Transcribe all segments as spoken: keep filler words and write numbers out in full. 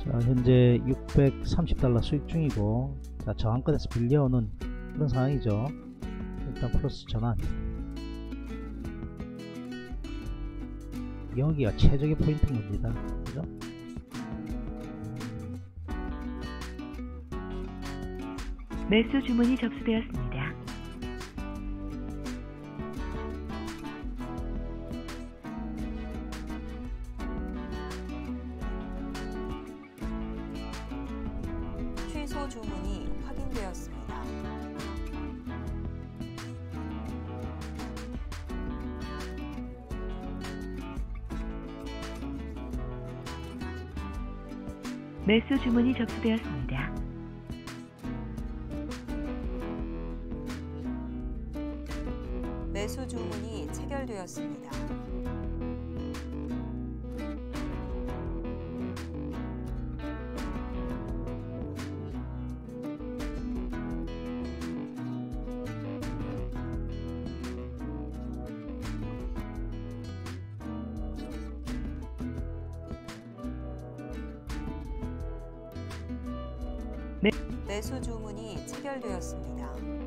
자, 현재 육백삼십 달러 수익 중이고, 자, 저항권에서 빌려오는 그런 상황이죠. 일단 플러스 전환. 여기가 최적의 포인트인 겁니다. 그죠? 매수 주문이 접수되었습니다. 취소 주문이 확인되었습니다. 매수 주문이 접수되었습니다. 매수 주문이 체결되었습니다. 매... 매수 주문이 체결되었습니다.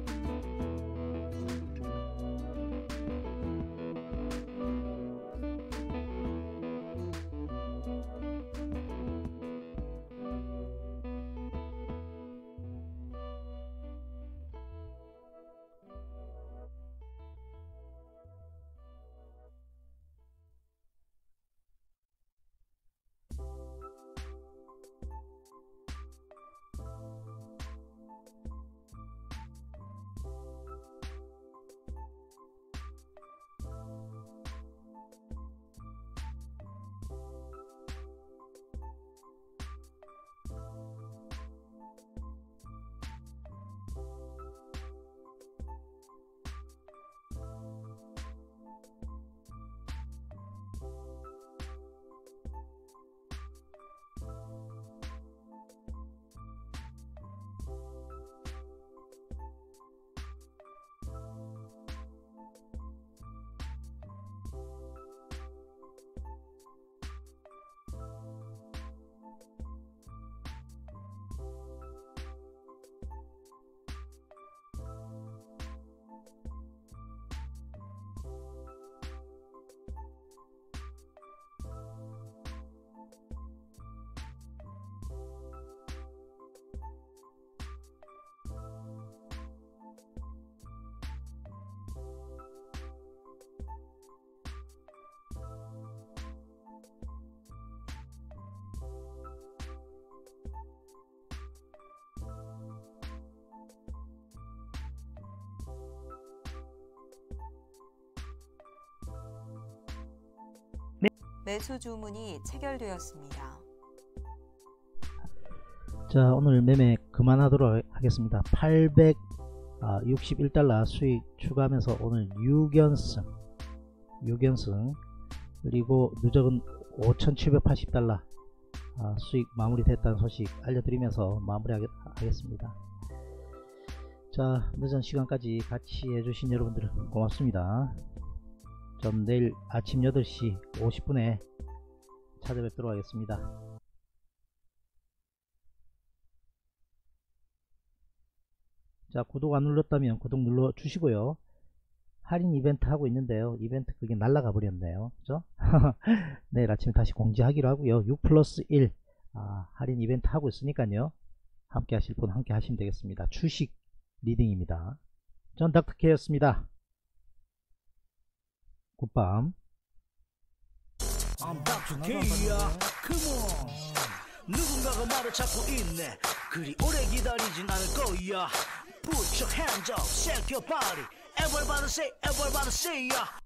매수 주문이 체결되었습니다. 자, 오늘 매매 그만하도록 하겠습니다. 팔백육십일 달러 수익 추가하면서 오늘 육 연승 육 연승 그리고 누적은 오천칠백팔십 달러 수익 마무리됐다는 소식 알려드리면서 마무리하겠습니다. 자, 늦은 시간까지 같이 해주신 여러분들 고맙습니다. 전 내일 아침 여덟 시 오십 분에 찾아뵙도록 하겠습니다. 자, 구독 안 눌렀다면 구독 눌러 주시고요. 할인 이벤트 하고 있는데요. 이벤트 그게 날라가 버렸네요. 그죠? 내일 아침에 다시 공지하기로 하고요. 육 플러스 일 아, 할인 이벤트 하고 있으니까요. 함께 하실 분 함께 하시면 되겠습니다. 주식 리딩입니다. 전 닥터케였습니다. 굿밤. I'm Doctor K야. Come on. 누군가가 말을 찾고 있네. 그리 오래 기다리진 않을 거야. Put your hands up, shake your body. Everybody say, everybody say, yeah.